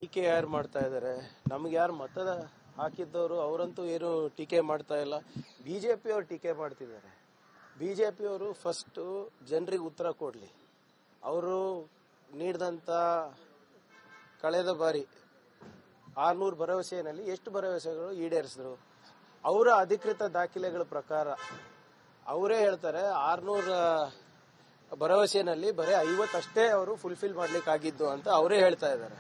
ಟೀಕೆ ಯಾರು ಮಾಡ್ತಾ ಇದ್ದಾರೆ? ನಮ್ಗೆ ಯಾರು ಮತದ ಹಾಕಿದ್ದವರು ಅವರಂತೂ ಏನು ಟೀಕೆ ಮಾಡ್ತಾ ಇಲ್ಲ. ಬಿಜೆಪಿ ಅವರು ಟೀಕೆ ಮಾಡ್ತಿದ್ದಾರೆ. ಬಿಜೆಪಿ ಅವರು ಫಸ್ಟ್ ಜನರಿಗೆ ಉತ್ತರ ಕೊಡ್ಲಿ. ಅವರು ನೀಡಿದಂತ ಕಳೆದ ಬಾರಿ 600 ಭರವಸೆಯಲ್ಲಿ ಎಷ್ಟು ಭರವಸೆಗಳು ಈಡೇರಿಸಿದ್ರು? ಅವರ ಅಧಿಕೃತ ದಾಖಲೆಗಳ ಪ್ರಕಾರ ಅವರೇ ಹೇಳ್ತಾರೆ 600 ಭರವಸೆಯಲ್ಲಿ ಬರೀ 50 ಅಷ್ಟೇ ಅವರು ಫುಲ್ಫಿಲ್ ಮಾಡ್ಲಿಕ್ಕೆ ಆಗಿದ್ದು ಅಂತ ಅವರೇ ಹೇಳ್ತಾ ಇದ್ದಾರೆ.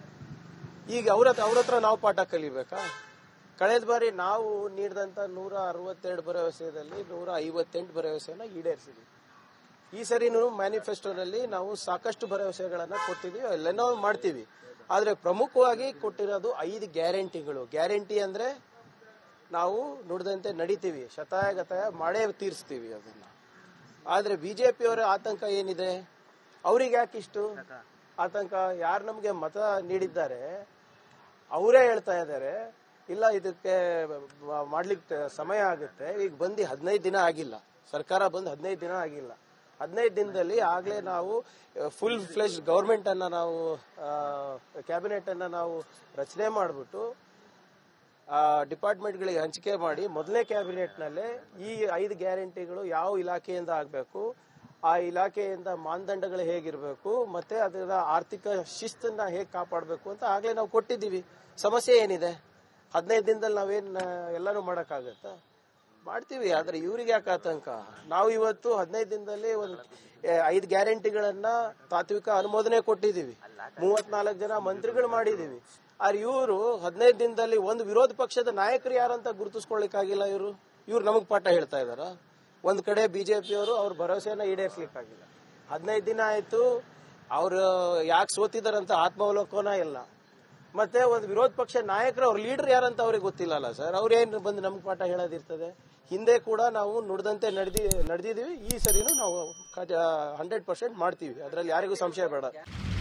ಈಗ ಅವ್ರ ಹತ್ರ ನಾವು ಪಾಠ ಕಲಿಬೇಕಾ? ಕಳೆದ ಬಾರಿ ನಾವು ನೀಡಿದಂತ 162 ಭರವಸೆಯಲ್ಲಿ 158 ಭರವಸೆಯನ್ನ ಈಡೇರಿಸಿದ್ವಿ. ಈ ಸರಿ ಮ್ಯಾನಿಫೆಸ್ಟೋನಲ್ಲಿ ನಾವು ಸಾಕಷ್ಟು ಭರವಸೆಗಳನ್ನ ಕೊಟ್ಟಿದೀವಿ, ಎಲ್ಲ ನಾವು ಮಾಡ್ತೀವಿ. ಆದ್ರೆ ಪ್ರಮುಖವಾಗಿ ಕೊಟ್ಟಿರೋದು 5 ಗ್ಯಾರಂಟಿಗಳು. ಗ್ಯಾರಂಟಿ ಅಂದ್ರೆ ನಾವು ನುಡಿದಂತೆ ನಡಿತೀವಿ, ಶತಾಯಗತಾಯ ಮಾಡೇ ತೀರಿಸ್ತೀವಿ ಅದನ್ನ. ಆದ್ರೆ ಬಿಜೆಪಿಯವರ ಆತಂಕ ಏನಿದೆ? ಅವ್ರಿಗೆ ಯಾಕೆ ಇಷ್ಟು ಆತಂಕ? ಯಾರು ನಮ್ಗೆ ಮತ ನೀಡಿದ್ದಾರೆ ಅವರೇ ಹೇಳ್ತಾ ಇದ್ದಾರೆ ಇಲ್ಲ ಇದಕ್ಕೆ ಮಾಡ್ಲಿಕ್ಕೆ ಸಮಯ ಆಗುತ್ತೆ. ಈಗ ಬಂದು 15 ದಿನ ಆಗಿಲ್ಲ, ಸರ್ಕಾರ ಬಂದು 15 ದಿನ ಆಗಿಲ್ಲ. 15 ದಿನದಲ್ಲಿ ಆಗ್ಲೇ ನಾವು ಫುಲ್ ಫ್ಲೆಶ್ ಗವರ್ಮೆಂಟ್ ಅನ್ನ ನಾವು ಕ್ಯಾಬಿನೆಟ್ ಅನ್ನ ನಾವು ರಚನೆ ಮಾಡಿಬಿಟ್ಟು ಡಿಪಾರ್ಟ್ಮೆಂಟ್ಗಳಿಗೆ ಹಂಚಿಕೆ ಮಾಡಿ ಮೊದಲನೇ ಕ್ಯಾಬಿನೆಟ್ ನಲ್ಲೇ ಈ 5 ಗ್ಯಾರಂಟಿಗಳು ಯಾವ ಇಲಾಖೆಯಿಂದ ಆಗಬೇಕು, ಆ ಇಲಾಖೆಯಿಂದ ಮಾನದಂಡಗಳು ಹೇಗಿರಬೇಕು, ಮತ್ತೆ ಅದರ ಆರ್ಥಿಕ ಶಿಸ್ತನ್ನ ಹೇಗೆ ಕಾಪಾಡಬೇಕು ಅಂತ ಆಗ್ಲೇ ನಾವು ಕೊಟ್ಟಿದ್ದೀವಿ. ಸಮಸ್ಯೆ ಏನಿದೆ? 15 ದಿನದಲ್ಲಿ ನಾವೇನ್ ಎಲ್ಲಾನು ಮಾಡಕ್ಕಾಗತ್ತಾ? ಮಾಡ್ತೀವಿ. ಆದ್ರೆ ಇವ್ರಿಗೆ ಯಾಕೆ ಆತಂಕ? ನಾವು ಇವತ್ತು 15 ದಿನದಲ್ಲಿ ಒಂದು 5 ಗ್ಯಾರಂಟಿಗಳನ್ನ ತಾತ್ವಿಕ ಅನುಮೋದನೆ ಕೊಟ್ಟಿದ್ದೀವಿ, 34 ಜನ ಮಂತ್ರಿಗಳು ಮಾಡಿದೀವಿ. ಆದ್ರೆ ಇವರು 15 ದಿನದಲ್ಲಿ ಒಂದು ವಿರೋಧ ಪಕ್ಷದ ನಾಯಕರು ಯಾರಂತ ಗುರುತಿಸ್ಕೊಳ್ಳಿಕ್ಕಾಗಿಲ್ಲ. ಇವ್ರು ನಮಗ್ ಪಾಠ ಹೇಳ್ತಾ ಇದಾರ. ಒಂದ್ ಕಡೆ ಬಿಜೆಪಿಯವರು ಅವ್ರ ಭರವಸೆಯನ್ನ ಈಡೇರಿಸಲಿಕ್ಕಾಗಿಲ್ಲ. 15 ದಿನ ಆಯ್ತು, ಅವ್ರು ಯಾಕೆ ಸೋತಿದಾರಂತ ಆತ್ಮಾವಲೋಕನ ಇಲ್ಲ. ಮತ್ತೆ ಒಂದು ವಿರೋಧ ಪಕ್ಷ ನಾಯಕರು ಅವ್ರ ಲೀಡರ್ ಯಾರಂತ ಅವ್ರಿಗೆ ಗೊತ್ತಿಲ್ಲಲ್ಲ ಸರ್. ಅವ್ರೇನು ಬಂದು ನಮ್ಗೆ ಪಾಠ ಹೇಳೋದಿರ್ತದೆ? ಹಿಂದೆ ಕೂಡ ನಾವು ನುಡಿದಂತೆ ನಡೆದಿದ್ದೀವಿ. ಈ ಸರಿನೂ ನಾವು 100% ಮಾಡ್ತೀವಿ, ಅದ್ರಲ್ಲಿ ಯಾರಿಗೂ ಸಂಶಯ ಬೇಡ.